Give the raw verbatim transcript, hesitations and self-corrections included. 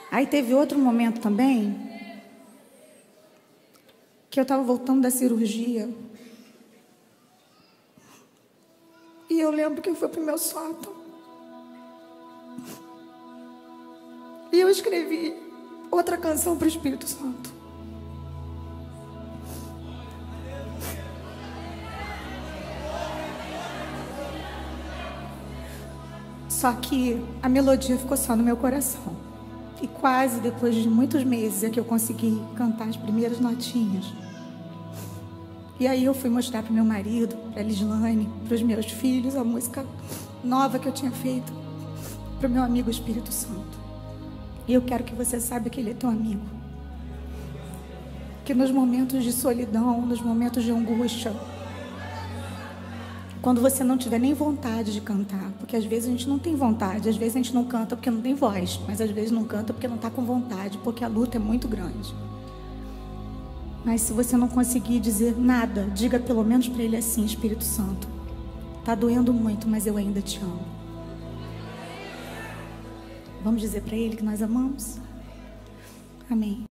Aí teve outro momento também, que eu estava voltando da cirurgia. E eu lembro que eu fui para o meu sótão. E eu escrevi outra canção para o Espírito Santo. Só que a melodia ficou só no meu coração. E quase depois de muitos meses é que eu consegui cantar as primeiras notinhas. E aí eu fui mostrar para o meu marido, para a Lislane, para os meus filhos, a música nova que eu tinha feito para o meu amigo Espírito Santo. E eu quero que você saiba que ele é teu amigo. Que nos momentos de solidão, nos momentos de angústia, quando você não tiver nem vontade de cantar, porque às vezes a gente não tem vontade, às vezes a gente não canta porque não tem voz, mas às vezes não canta porque não está com vontade, porque a luta é muito grande. Mas se você não conseguir dizer nada, diga pelo menos para ele assim: Espírito Santo, está doendo muito, mas eu ainda te amo. Vamos dizer para ele que nós amamos? Amém.